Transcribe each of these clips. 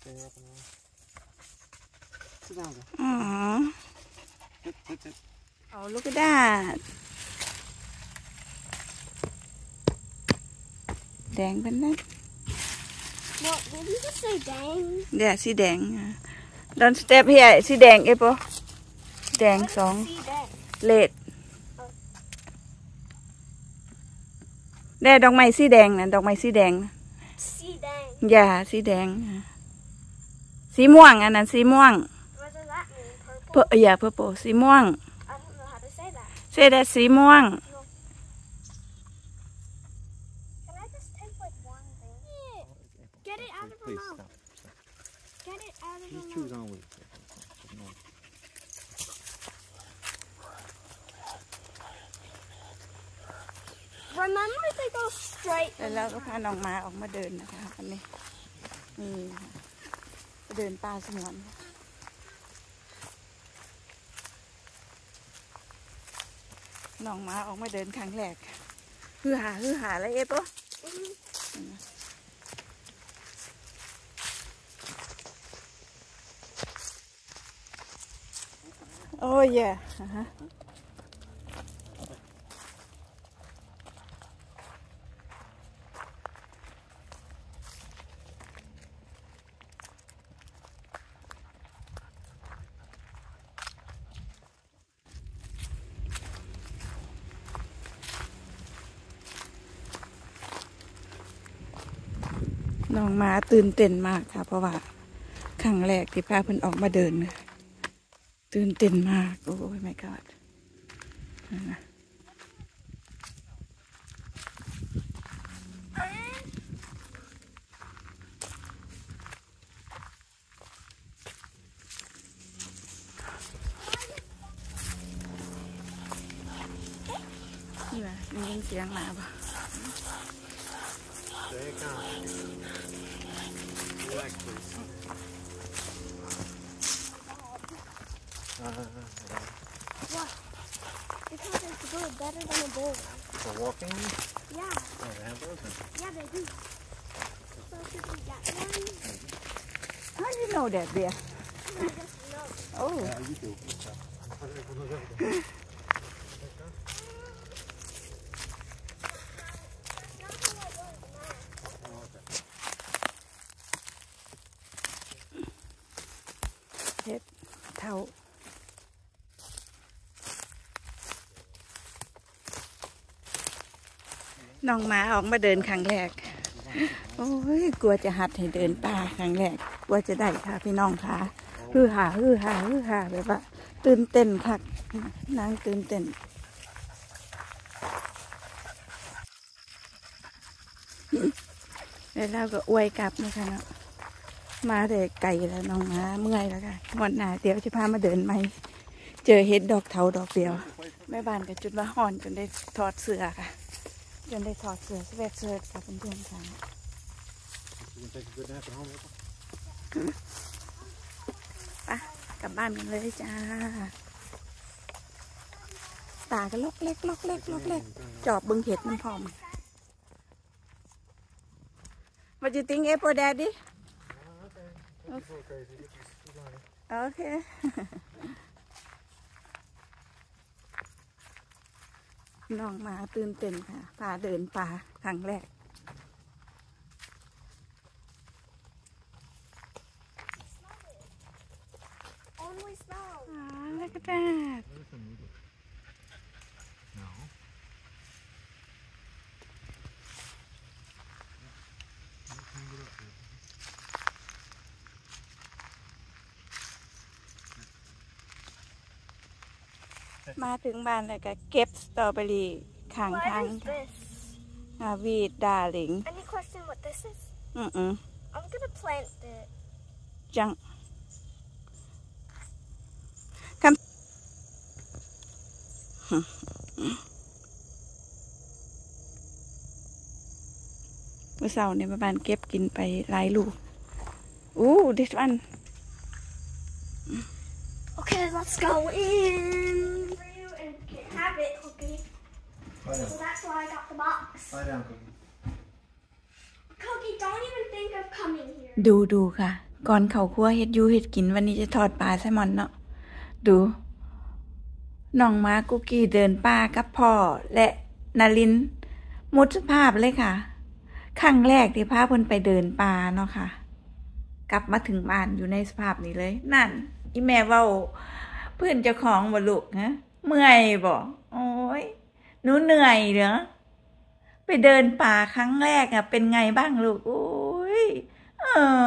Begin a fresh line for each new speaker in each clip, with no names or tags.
อ๋อเอาลูกด้าแดงเป็นนั่นเดี๋ยวสีแดงดอนสเต็ปเฮียสีแดงเอปะแดงสองเลดได้ดอกไม้สีแดงนะดอกไม้สีแดงอย่าสีแดงสีม่วงอันนั้นสีม่วงอย่าเพื่อโปสีม่วงเสด็จสีม่วงแล้วเราก็พาน้องมาออกมาเดินนะคะวันนี้นี่เดินป่าสงวนน้องมาออกมาเดินครั้งแรกฮือหาอะไรเอ๊ะปะโอ้ยน้องมาตื่นเต้นมากค่ะเพราะว่าครั้งแรกที่พาเพิ่นออกมาเดินตื่นเต้นมากโอ้ยไม่กอดนี่ว่ะได้ยินเสียงหมาปะ
Because it's good, better than a bowl.
For walking?
Yeah.
Oh, they have those?
Yeah, they do. So should we get one?
How do you know that, dear?
I just know.
Oh.
Yeah, you do.
เฮ็ดเท่าน้องหมาออกมาเดินครั้งแรกโอ้ยกลัวจะหัดให้เดินป่าครั้งแรกกลัวจะได้ค่ะพี่น้องค่ะฮือหาแบบว่าตื่นเต้นค่ะนางตื่นเต้นแล้วเราก็อวยกลับนะคะเนาะมาแต่ไกลแล้วน้องมาเมื่อยแล้วค่ะวันหน้าเดี๋ยวจะพามาเดินไหมเจอเห็ดดอกเถาดอกเดียวแม่บ้านกับจุดว่าห่อนจนได้ถอดเสื้อค่ะจนได้ถอดเสื้อสเวตเชิ้ตกับเพื่อนๆค่ะไปกลับบ้านกันเลยจ้าตาก็ล็อกเล็กจอบบึงเห็ดมันพร้อม What do you think, Apple Daddy? Okay. น้องมาตื่นเต้นค่ะพาเดินป่าครั้งแรก
Only smell.
Look at that.
No.
มาถึงบ้านเลยก็เก็บสตรอเบอรี่ข้างทาง
What is this?
วีดดาลิง
Any question what this is? I'm gonna plant it.
จังเมื่อเช้าเนี่ยบ้านเก็บกินไปหลายลูกthis one
Okay, let's go in. For you and have it, Cookie. So that's why I got the box.
Lie down, Cookie.
Cookie, don't even think of coming here.
ดูค่ะก่อนเข้าครัวเฮ็ดอยู่เฮ็ดกินวันนี้จะทอดปลาแซลมอนเนาะดูน้องม้ากุกกี้เดินป่ากับพ่อและนารินมุดสภาพเลยค่ะครั้งแรกที่พาเพิ่นไปเดินป่าเนาะค่ะกลับมาถึงบ้านอยู่ในสภาพนี้เลยนั่นอีแม่เว้าเพื่อนเจ้าของบ่ลูกนะเมื่อยบ่โอ้ยหนูเหนื่อยเหรอไปเดินป่าครั้งแรกอะเป็นไงบ้างลูกโอ้ยเอ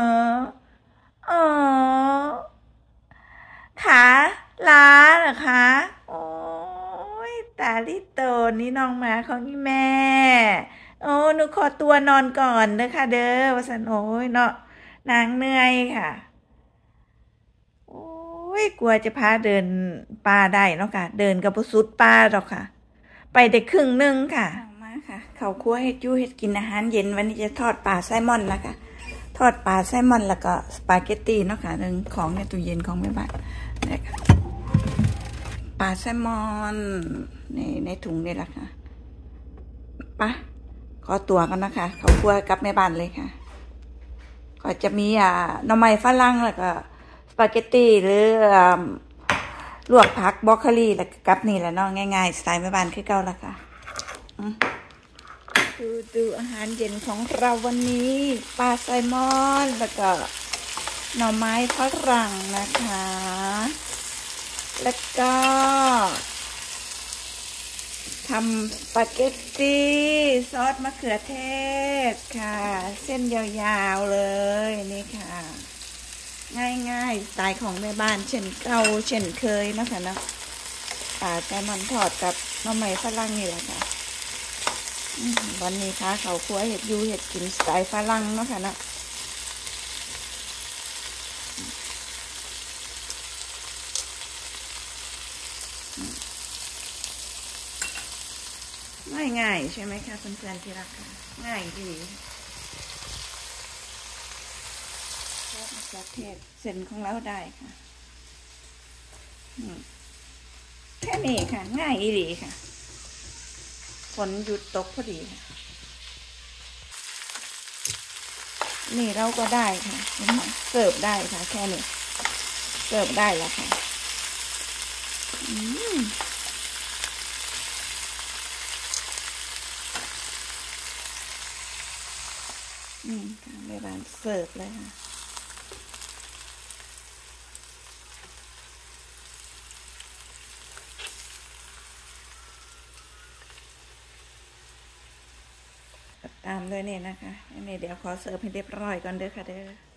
อขาล้าเหรอคะโอ้ยตาลิโตนี่น้องหมาของอีแม่โอ้หนูขอตัวนอนก่อนเด้อค่ะเด้อว่าซั่นโอ้ยเนาะนางเหนื่อยค่ะโอ้ยกลัวจะพาเดินป่าได้เนาะค่ะเดินกับบ่สุดป่าดอกค่ะไปได้ครึ่งนึงค่ะมาค่ะเข้าครัวเฮ็ดอยู่เฮ็ดกินอาหารเย็นวันนี้จะทอดปลาแซลมอนแล้วค่ะทอดปลาแซลมอนแล้วก็สปาเกตตี้เนาะค่ะนึงของในตู้เย็นของแม่บ้านนี่ค่ะปลาแซลมอนในถุงนี่แหละค่ะไปขอตัวกันนะคะเข้าครัวกับแม่บ้านเลยค่ะก็จะมีหน่อไม้ฝรั่งแล้วก็สปาเกตตี้หรือลวกผักบรอกโคลีแล้วกับนี่แหละเนาะง่ายๆสไตล์แม่บ้านคือเก่าละค่ะดูอาหารเย็นของเราวันนี้ปลาแซลมอนแล้วก็หน่อไม้ฝรั่งนะคะแล้วก็ทำสปาเกตตี้ซอสมะเขือเทศค่ะเส้นยาวๆเลยนี่ค่ะง่ายๆสไตล์ของแม่บ้านเช่นเก่าเช่นเคยนะคะเนาะปลาแซลมอนทอดกับหน่อไม้ฝรั่งนี่แหละค่ะวันนี้ค่ะเขาครัวเห็ดอยู่เห็ดกินสไตล์ฝรั่งเนาะค่ะเนาะง่ายใช่ไหมคะเพื่อนๆที่รักค่ะง่ายดีซอสมะเขือเทศเส้นของเราได้ค่ะแค่นี้ค่ะง่ายดีค่ะฝนหยุดตกพอดีค่ะนี่เราก็ได้ค่ะเสิร์ฟได้ค่ะแค่นี้เสิร์ฟได้แล้วค่ะค่ะในร้านเสิร์ฟเลยค่ะตามด้วยนี่นะคะนี่เดี๋ยวขอเสิร์ฟให้เรียบร้อยก่อนเด้อค่ะเด้อ